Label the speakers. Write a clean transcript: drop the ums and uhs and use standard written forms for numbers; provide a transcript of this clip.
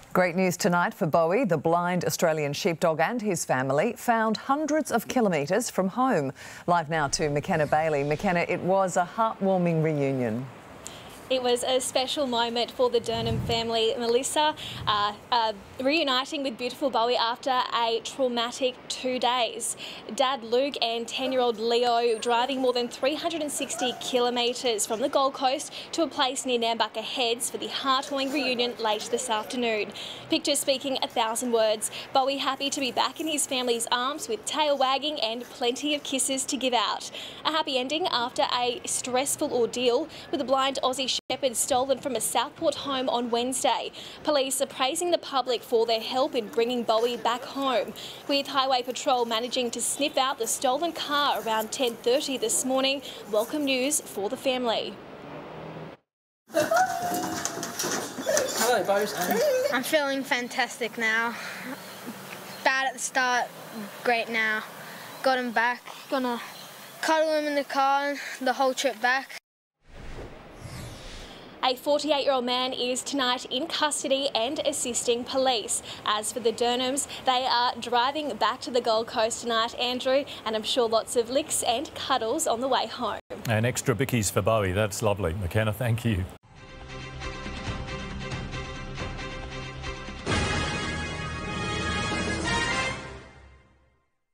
Speaker 1: Great news tonight for Bowie. The blind Australian sheepdog and his family found hundreds of kilometres from home. Live now to McKenna Bailey. McKenna, it was a heartwarming reunion.
Speaker 2: It was a special moment for the Durham family. Melissa reuniting with beautiful Bowie after a traumatic 2 days. Dad Luke and 10-year-old Leo driving more than 360 kilometres from the Gold Coast to a place near Nambucca Heads for the heartwarming reunion late this afternoon. Pictures speaking 1,000 words. Bowie happy to be back in his family's arms with tail wagging and plenty of kisses to give out. A happy ending after a stressful ordeal with a blind Aussie shepherd stolen from a Southport home on Wednesday. Police are praising the public for their help in bringing Bowie back home, with Highway Patrol managing to sniff out the stolen car around 10:30 this morning. Welcome news for the family.
Speaker 3: Hello, Bows.
Speaker 4: I'm feeling fantastic now. Bad at the start, great now. Got him back. Gonna cuddle him in the car the whole trip back.
Speaker 2: A 48-year-old man is tonight in custody and assisting police. As for the Durhams, they are driving back to the Gold Coast tonight, Andrew, and I'm sure lots of licks and cuddles on the way home.
Speaker 5: And extra bickies for Bowie. That's lovely. McKenna, thank you.